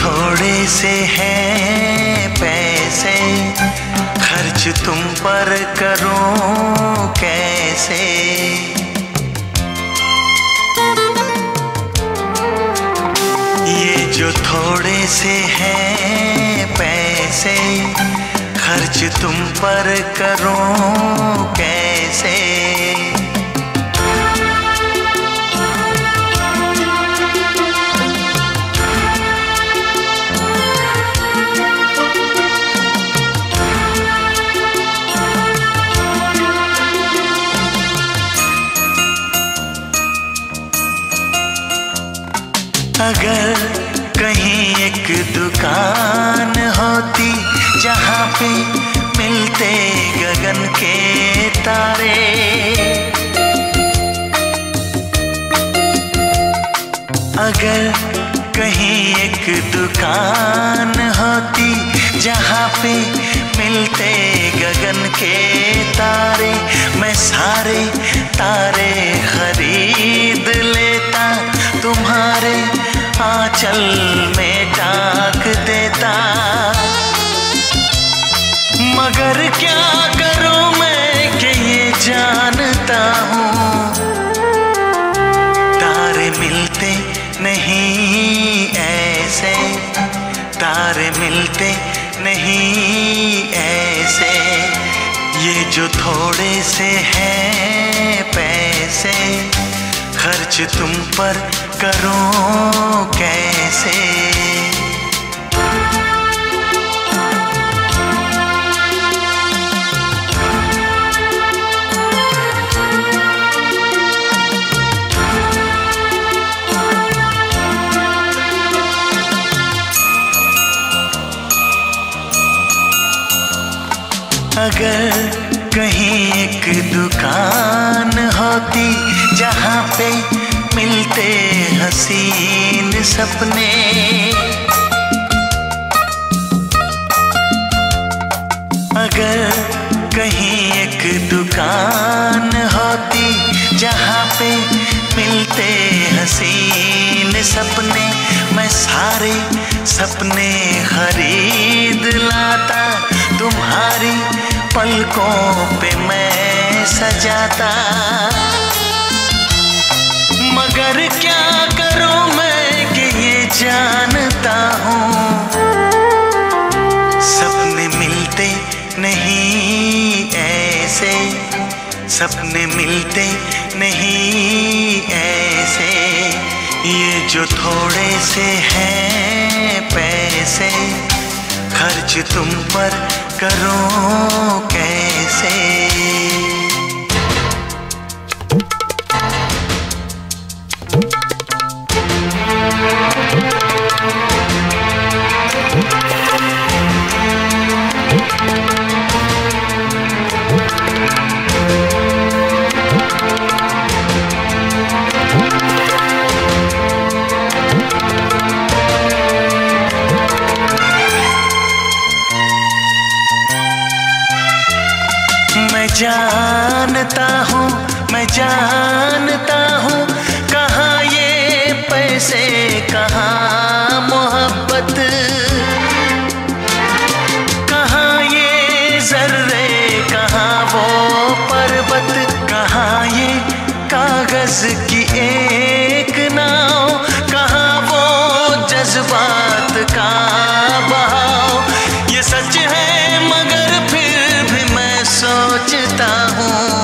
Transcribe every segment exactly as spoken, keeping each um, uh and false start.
थोड़े से हैं पैसे, खर्च तुम पर करूं कैसे। ये जो थोड़े से हैं पैसे, खर्च तुम पर करूं कैसे। अगर कहीं एक दुकान होती जहाँ पे मिलते गगन के तारे, अगर कहीं एक दुकान होती जहाँ पे मिलते गगन के तारे, मैं सारे तारे खरीद लेता, तुम्हारे आंचल में टाक देता। मगर क्या करूं मैं कि ये जानता हूँ, तारे मिलते नहीं ऐसे, तारे मिलते नहीं ऐसे। ये जो थोड़े से हैं पैसे, खर्च तुम पर करूं कैसे। अगर कहीं एक दुकान होती जहाँ पे मिलते हसीन सपने, अगर कहीं एक दुकान होती जहाँ पे मिलते हसीन सपने, मैं सारे सपने खरीद लाता, तुम्हारी पलकों पे मैं सजाता। मगर क्या करूं मैं कि ये जानता हूँ, सपने मिलते नहीं ऐसे, सपने मिलते नहीं ऐसे। ये जो थोड़े से हैं पैसे, खर्च तुम पर करूं कैसे। मैं जानता हूँ, मैं जानता हूँ, कहाँ ये पैसे कहाँ मोहब्बत, कहाँ ये जर्रे कहाँ वो पर्वत, कहाँ ये कागज की एक नाव, कहाँ वो जज्बात का बहाव। ये सच है मगर फिर भी मैं सोचता हूँ,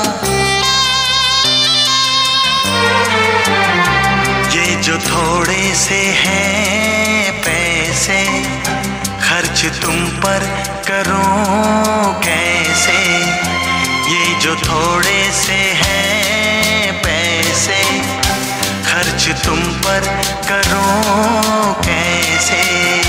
ये जो थोड़े से हैं पैसे, खर्च तुम पर करूं कैसे। ये जो थोड़े से हैं पैसे, खर्च तुम पर करूं कैसे।